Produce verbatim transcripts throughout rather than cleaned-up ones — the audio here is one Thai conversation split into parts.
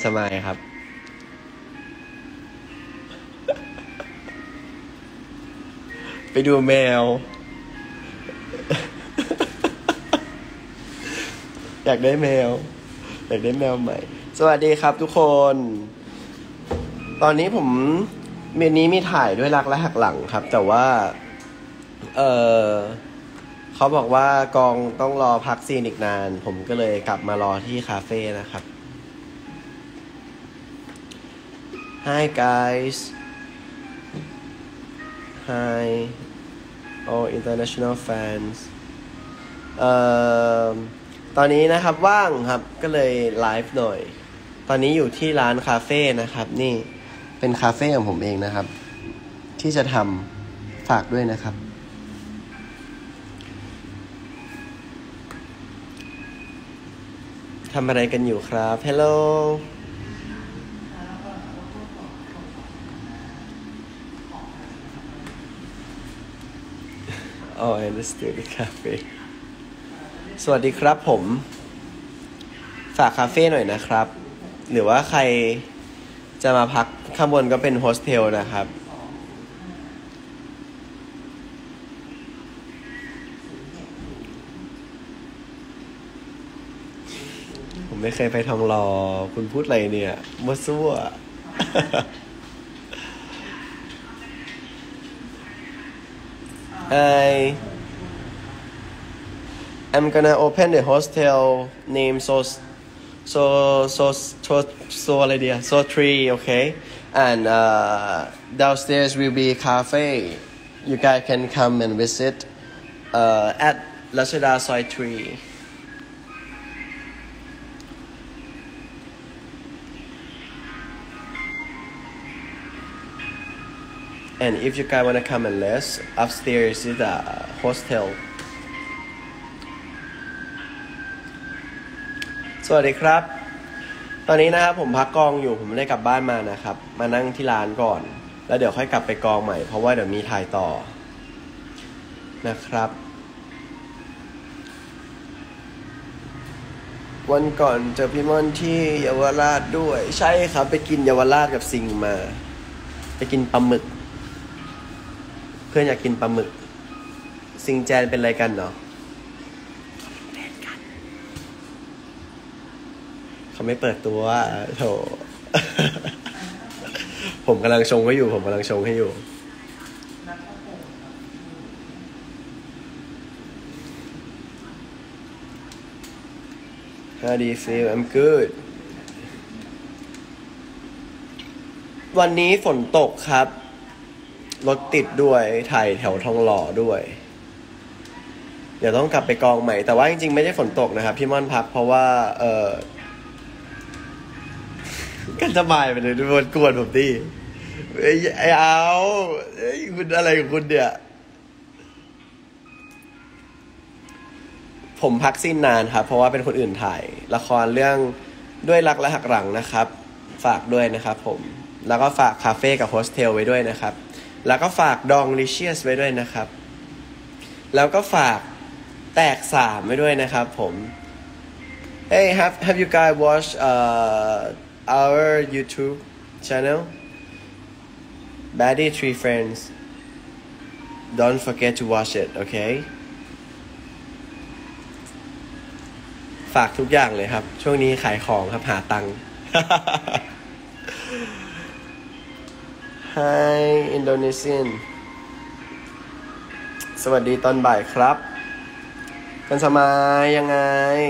สมัยครับไปดูแมวอยากได้แมวอยากได้แมวใหม่สวัสดีครับทุกคนตอนนี้ผมเมนนี้มีถ่ายด้วยรักและหักหลังครับแต่ว่าเออเขาบอกว่ากองต้องรอพักซีนอีกนานผมก็เลยกลับมารอที่คาเฟ่นะครับ Hi guys Hi all international fans เอ่อตอนนี้นะครับว่างครับก็เลยไลฟ์หน่อยตอนนี้อยู่ที่ร้านคาเฟ่นะครับนี่เป็นคาเฟ่ของผมเองนะครับที่จะทำฝากด้วยนะครับทำอะไรกันอยู่ครับ Hello Oh I understood the cafe สวัสดีครับผมฝากคาเฟ่หน่อยนะครับหรือว่าใครจะมาพักข้างบนก็เป็นโฮสเทลนะครับผมไม่เคยไปทองหล่อคุณพูดอะไรเนี่ยมั่วซั่ว Hi I'm gonna open the hostel name so so so so so อะไรเดีย so three okay and uh, downstairs will be cafe you guys can come and visit uh, at Rashida Soy three and if you guys wanna come and rest upstairs is the hostelสวัสดีครับตอนนี้นะครับผมพักกองอยู่ผมไม่ได้กลับบ้านมานะครับมานั่งที่ร้านก่อนแล้วเดี๋ยวค่อยกลับไปกองใหม่เพราะว่าเดี๋ยวมีถ่ายต่อนะครับวันก่อนเจอพี่ม่อนที่เยาวราชด้วยใช่ครับไปกินเยาวราชกับซิงมาไปกินปลาหมึกเพื่อนอยากกินปลาหมึกซิงแจนเป็นอะไรกันเนาะเขาไม่เปิดตัวโถ ผมกำลังชงให้อยู่ผมกำลังชงให้อยู่ How do you feel? I'm good วันนี้ฝนตกครับรถติดด้วยถ่ายแถวทองหล่อด้วยเดี๋ยวต้องกลับไปกองใหม่แต่ว่าจริงๆไม่ได้ฝนตกนะครับพี่ม่อนพักเพราะว่าเออกันสบายไปเลยทุกคนกวนผมดิไอ้ไอ้เอาไอ้คุณอะไรของคุณเนี่ยผมพักสิ้นนานครับเพราะว่าเป็นคนอื่นถ่ายละครเรื่องด้วยรักและหักหลังนะครับฝากด้วยนะครับผมแล้วก็ฝากคาเฟ่กับโฮสเทลไว้ด้วยนะครับแล้วก็ฝากดองลิเชียสไว้ด้วยนะครับแล้วก็ฝากแตกสามไว้ด้วยนะครับผม Hey have have you guys watched uh our YouTube channel Baddie Three Friends don't forget to watch it okay ฝากทุกอย่างเลยครับช่วงนี้ขายของครับหาตังค์ Hi Indonesian สวัสดีตอนบ่ายครับกันสมัยยังไง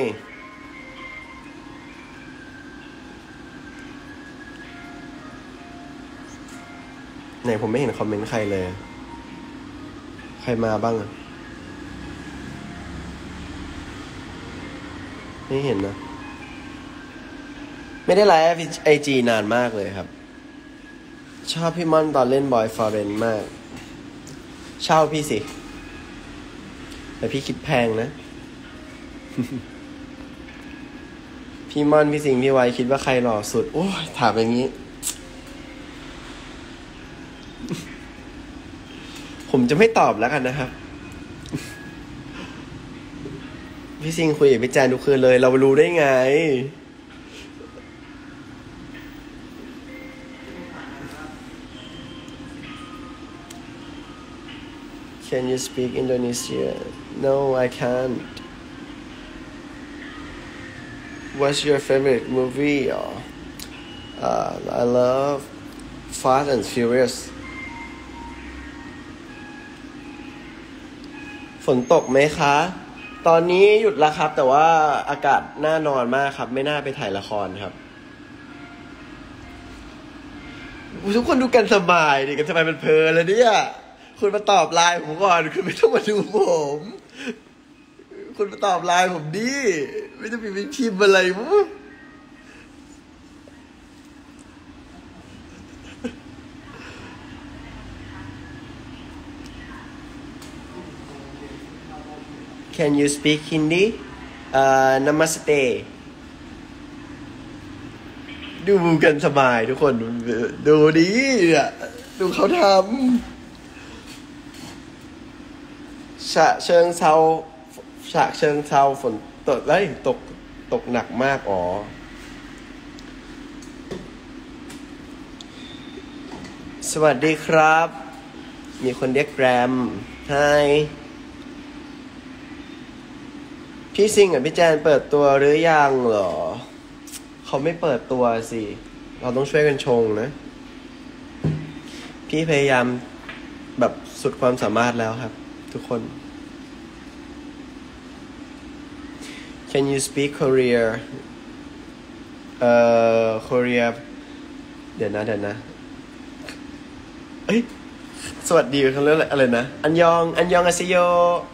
ไหนผมไม่เห็นคอมเมนต์ใครเลยใครมาบ้างอะไม่เห็นนะไม่ได้ไลฟ์ไอจีนานมากเลยครับชอบพี่ม่อนตอนเล่นบอยฟอร์เรนมากเช่าพี่สิแต่พี่คิดแพงนะ พี่ม่อนพี่สิงห์พี่ไวคิดว่าใครหล่อสุดโอ้ยถามอย่างนี้ ผมจะไม่ตอบแล้วกันนะครับ พี่สิงห์คุยกับพี่แจนทุกคืนเลยเรารู้ได้ไง Can you speak Indonesia? No, I can't. What's your favorite movie? Oh, uh, I love Fast and Furious. ฝนตกไหมคะ ตอนนี้หยุดแล้วครับ แต่ว่าอากาศน่านอนมากครับ ไม่น่าไปถ่ายละครครับทุกคนดูกันสบายดิกันสบายมันเพลินแล้วเนี่ยคุณมาตอบไลน์ผมก่อนคุณไม่ต้องมาดูผมคุณมาตอบไลน์ผมดิไม่ต้องไปพิมพ์อะไรมั้ง Can you speak Hindi? Uh, Namaste. ดูกันสบายทุกคนดูดิอ่ะดูเขาทำฉะเชิงเซาฉะเชิงเซาฝนตกแล้วตกตกหนักมากอ๋อสวัสดีครับมีคนเรียกแกรมไฮพี่ซิงกับพี่แจนเปิดตัวหรือยังเหรอเขาไม่เปิดตัวสิเราต้องช่วยกันชงนะพี่พยายามแบบสุดความสามารถแล้วครับทุกคน Can you speak Korea เอ่อ Korea เดี๋ยวนะเดี๋ยวนะเอ้ยสวัสดีเขาเรียกอะไรนะอันยองอันยองอาซิโย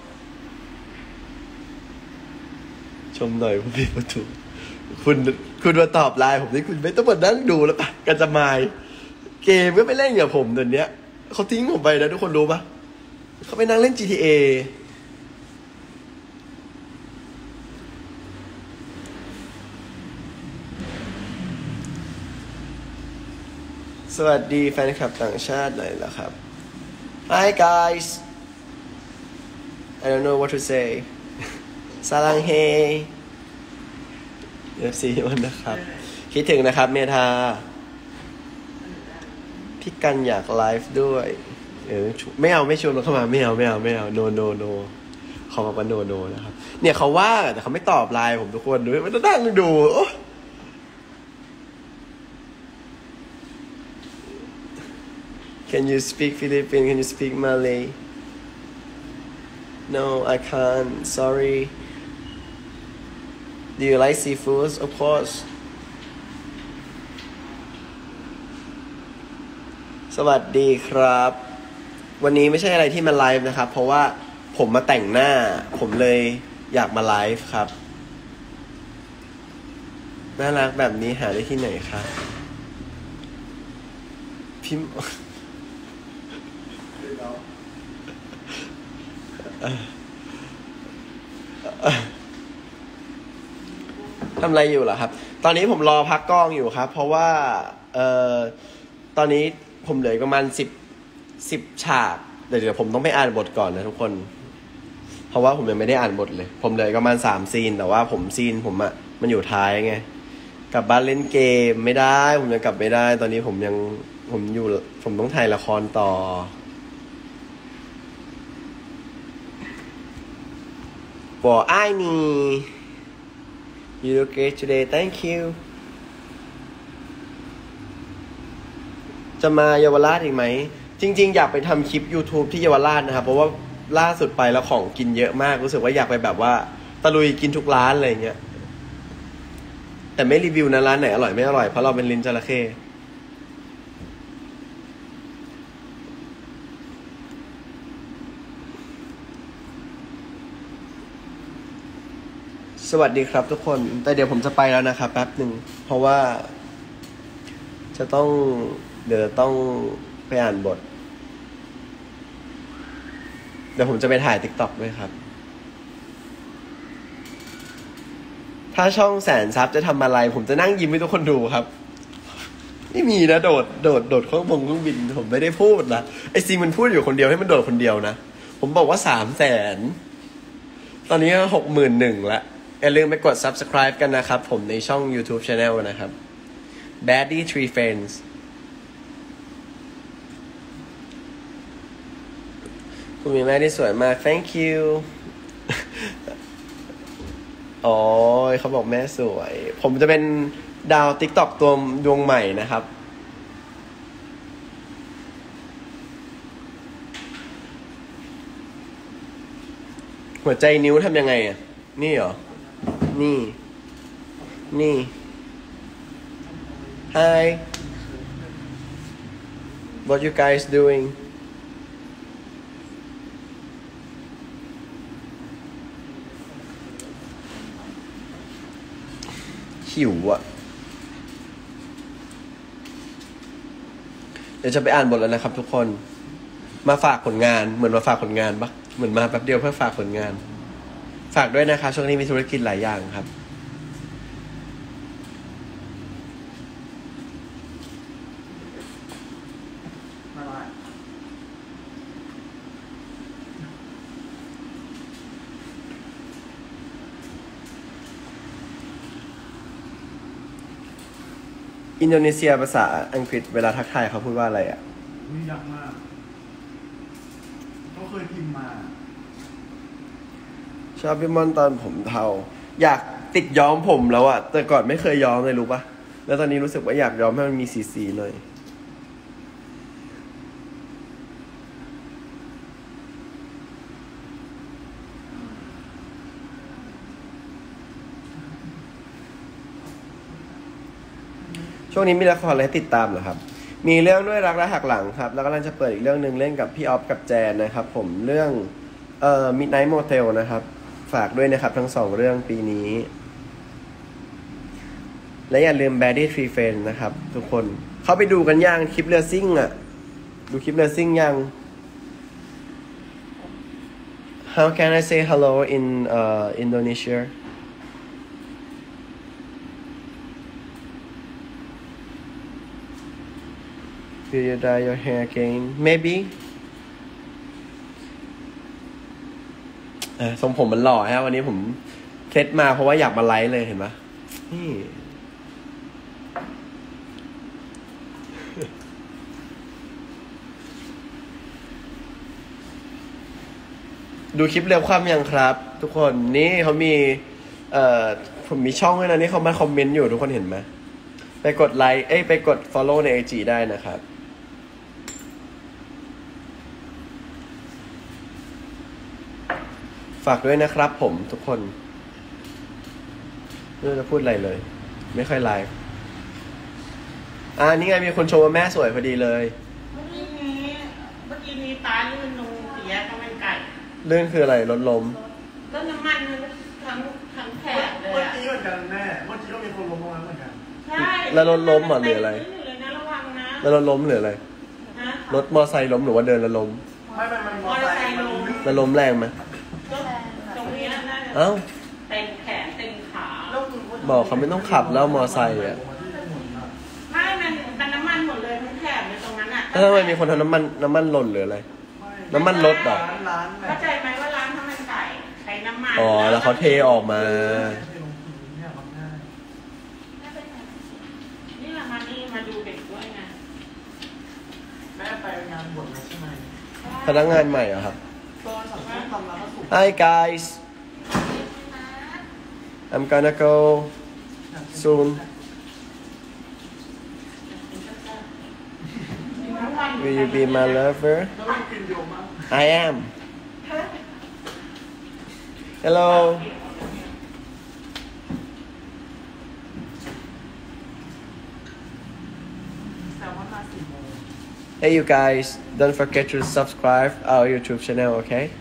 ชมหน่อยคุณพี่ประตูคุณคุณมาตอบไลน์ผมนี่คุณไม่ต้องมานั่งดูแล้วปะกันจะมายเกมก็ไม่เล่นกับผมเดี๋ยวนี้เขาทิ้งผมไปนะทุกคนรู้ปะเขาไปนั่งเล่น จี ที เอ สวัสดีแฟนคลับต่างชาติหน่อยละครับ Hi guys I don't know what to say ซาลังเฮเอฟซีวันนะครับคิดถึงนะครับเมธาพี่กันอยากไลฟ์ด้วยเออไม่เอาไม่ชวนเราเข้ามาไม่เอาไม่เอาไม่เอา no no no เขาบอกว่า no no นะครับเนี่ยเขาว่าแต่เขาไม่ตอบไลน์ผมทุกคนด้วยไม่ต้องนั่งดู Can you speak Philippine Can you speak Malay No I can't sorry Do you like seafoods? Of course. สวัสดีครับ วันนี้ไม่ใช่อะไรที่มาไลฟ์นะครับเพราะว่าผมมาแต่งหน้าผมเลยอยากมาไลฟ์ครับน่ารักแบบนี้หาได้ที่ไหนครับพิมพ์ทำอะไรอยู่เหรอครับตอนนี้ผมรอพักกล้องอยู่ครับเพราะว่าเอ่อตอนนี้ผมเหลือประมาณสิบสิบฉากเดี๋ยวเดี๋ยวผมต้องไปอ่านบทก่อนนะทุกคนเพราะว่าผมยังไม่ได้อ่านบทเลยผมเหลือประมาณสามซีนแต่ว่าผมซีนผมอะมันอยู่ท้ายไงกลับบ้านเล่นเกมไม่ได้ผมยังกลับไม่ได้ตอนนี้ผมยังผมอยู่ผมต้องถ่ายละครต่อบอกไอ้นี่ You look great today thank you จะมาเยาวราชอีกไหมจริงๆอยากไปทำคลิป YouTube ที่เยาวราชนะครับเพราะว่าล่าสุดไปแล้วของกินเยอะมากรู้สึกว่าอยากไปแบบว่าตะลุยกินทุกร้านอะไรเงี้ยแต่ไม่รีวิวนะร้านไหนอร่อยไม่อร่อยเพราะเราเป็นลิ้นจระเข้สวัสดีครับทุกคนแต่เดี๋ยวผมจะไปแล้วนะครับแป๊บหนึ่งเพราะว่าจะต้องเดี๋ยวต้องไปอ่านบทเดี๋ยวผมจะไปถ่าย TikTok ด้วยครับถ้าช่องแสนซับจะทำอะไรผมจะนั่งยิ้มให้ทุกคนดูครับไม่มีนะโดดโดดโดดเครื่องบงเครื่องบินผมไม่ได้พูดนะไอซีมันพูดอยู่คนเดียวให้มันโดดคนเดียวนะผมบอกว่าสามแสนตอนนี้หกหมื่นหนึ่งละอย่าลืมไปกด Subscribe กันนะครับผมในช่อง YouTube Channel นะครับ Baddie Three Friends คุณมีแม่ที่สวยมาก thank you อ๋อเขาบอกแม่สวยผมจะเป็นดาว TikTok ตัวดวงใหม่นะครับหัวใจนิ้วทำยังไงอ่ะนี่เหรอนี่นี่ Hi what you guys doingหิวอ่ะเดี๋ยวจะไปอ่านบทแล้วนะครับทุกคนมาฝากผลงานเหมือนมาฝากผลงานปะเหมือนมาแป๊บเดียวเพื่อฝากผลงานฝากด้วยนะครับช่วงนี้มีธุรกิจหลายอย่างครับอินโดนีเซียภาษาอังกฤษเวลาทักทายเขาพูดว่าอะไรอ่ะยากมากเขาเคยพิมพ์มาชอบพี่มอนตอนผมเทาอยากติดย้อมผมแล้วอะแต่ก่อนไม่เคยย้อมเลยรู้ปะแล้วตอนนี้รู้สึกว่าอยากย้อมให้มันมีสีสีหน่อยช่วงนี้มีละครอะไรให้ติดตามเหรอครับมีเรื่องด้วยรักและหักหลังครับแล้วก็กำลังจะเปิดอีกเรื่องนึงเล่นกับพี่ออฟกับแจนนะครับผมเรื่องเอ่อ Midnight Motel นะครับฝากด้วยนะครับทั้งสองเรื่องปีนี้และอย่าลืม Baddy Three Friends นะครับทุกคนเข้าไปดูกันยังคลิปเรือซิ่งอ่ะดูคลิปเรือซิ่งยัง How can I say hello in uh, Indonesia Will you dye your hair again maybe เออทรงผมมันหล่อฮะวันนี้ผมเคล็ดมาเพราะว่าอยากมาไลฟ์เลยเห็นปะนี่ ดูคลิปเร็วความยังครับทุกคนนี่เขามีเอ่อผมมีช่องด้วยนะนี่เขามาคอมเมนต์อยู่ทุกคนเห็นไหมไปกดไลค์เอ้ยไปกด follow ใน ไอ จี ได้นะครับฝากด้วยนะครับผมทุกคนไม่รู้จะพูดอะไรเลยไม่ค่อยไลฟ์อ่านี่ไงมีคนชมว่าแม่สวยพอดีเลยเมื่อกี้นี้เมื่อกี้นี้ตาลื่นลงเสียข้าวมันไก่ลื่นคืออะไรรถล้มก็น้ำมันทั้งทั้งแผลเลยเมื่อกี้เหมือนกันแม่เมื่อกี้ก็มีคนล้มลงมาเหมือนกันใช่แล้วรถล้มหรืออะไรแล้วรถล้มหรืออะไรรถมอไซค์ล้มหรือว่าเดินแล้วล้มไม่ไม่ไม่มอไซค์ล้มแล้วล้มแรงไหมตรงนี้น่าจะเอ้าเต็มแขนเต็มขาบอกเขาไม่ต้องขับแล้วมอไซค์อ่ะไม่มันเป็นน้ำมันหมดเลยทั้งแถบเลยตรงนั้นอ่ะแล้วทำไมมีคนทำน้ำมันน้ำมันหล่นหรืออะไรน้ำมันรถเหรอเข้าใจไหมว่าร้านข้าวมันไก่ใช้น้ำมันอ๋อแล้วเขาเทออกมานี่ละมานี่มาดูเด็กด้วยไงแม่ไปงานบวชใช่ไหมพนักงานใหม่เหรอครับ Hi guys I'm gonna go soon Will you be my lover I am Hello Hey you guys, don't forget to subscribe our YouTube channel, okay?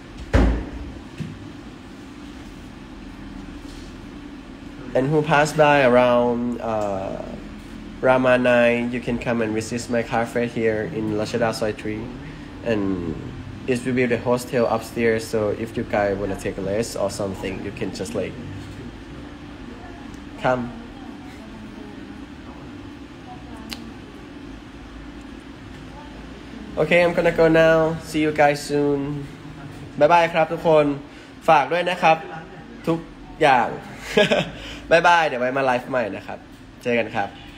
And who pass by around uh, Rama nine, you can come and visit my cafe here in Lashada Soi three. And it will be the hostel upstairs, so if you guys want to take a rest or something, you can just like come. Okay, I'm gonna go now. See you guys soon. บ๊ายบายครับทุกคนฝากด้วยนะครับทุกอย่าง บ๊ายบายเดี๋ยวไว้มาไลฟ์ใหม่นะครับเจอกันครับ